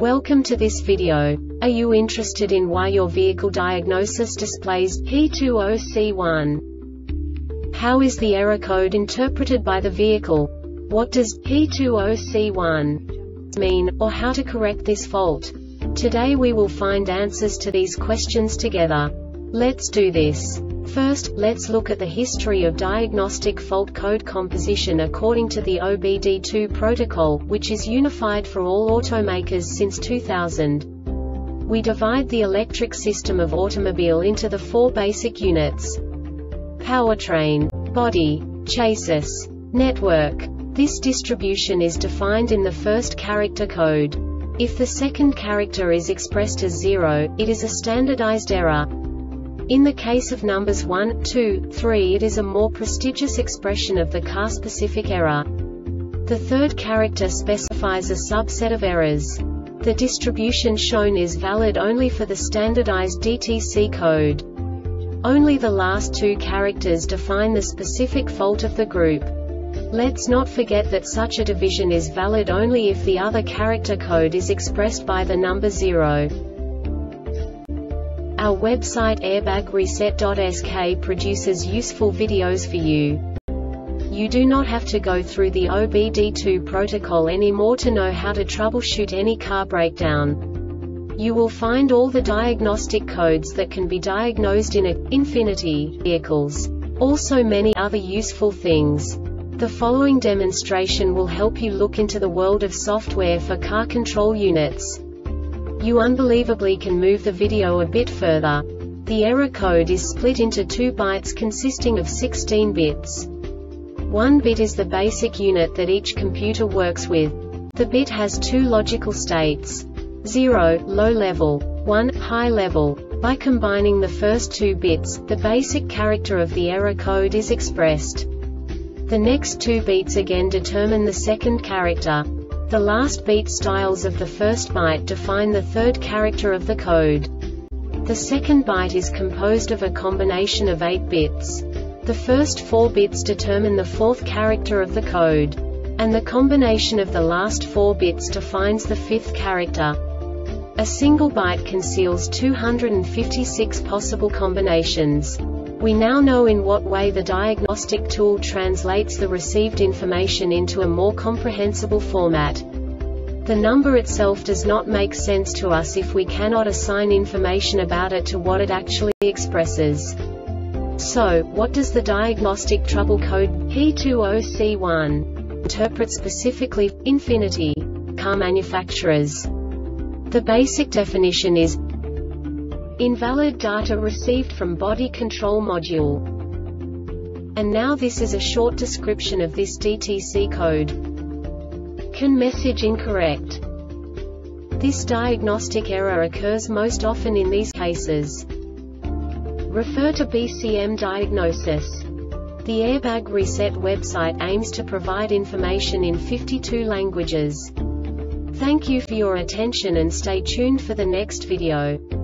Welcome to this video. Are you interested in why your vehicle diagnosis displays P20C1? How is the error code interpreted by the vehicle? What does P20C1 mean, or how to correct this fault? Today we will find answers to these questions together. Let's do this. First, let's look at the history of diagnostic fault code composition according to the OBD2 protocol, which is unified for all automakers since 2000. We divide the electric system of automobile into the four basic units: powertrain, body, chassis, network. This distribution is defined in the first character code. If the second character is expressed as 0, it is a standardized error. In the case of numbers 1, 2, 3, it is a more prestigious expression of the car-specific error. The third character specifies a subset of errors. The distribution shown is valid only for the standardized DTC code. Only the last two characters define the specific fault of the group. Let's not forget that such a division is valid only if the other character code is expressed by the number 0. Our website airbagreset.sk produces useful videos for you. You do not have to go through the OBD2 protocol anymore to know how to troubleshoot any car breakdown. You will find all the diagnostic codes that can be diagnosed in Infiniti vehicles. Also many other useful things. The following demonstration will help you look into the world of software for car control units. You unbelievably can move the video a bit further. The error code is split into 2 bytes consisting of 16 bits. 1 bit is the basic unit that each computer works with. The bit has 2 logical states: 0, low level, 1, high level. By combining the first 2 bits, the basic character of the error code is expressed. The next 2 beats again determine the second character. The last beat styles of the first byte define the third character of the code. The second byte is composed of a combination of 8 bits. The first 4 bits determine the fourth character of the code. And the combination of the last 4 bits defines the fifth character. A single byte conceals 256 possible combinations. We now know in what way the diagnostic tool translates the received information into a more comprehensible format. The number itself does not make sense to us if we cannot assign information about it to what it actually expresses. So, what does the diagnostic trouble code P20C1 interpret specifically for Infiniti car manufacturers? The basic definition is invalid data received from body control module. And now this is a short description of this DTC code. CAN message incorrect. This diagnostic error occurs most often in these cases. Refer to BCM diagnosis. The Airbag Reset website aims to provide information in 52 languages. Thank you for your attention and stay tuned for the next video.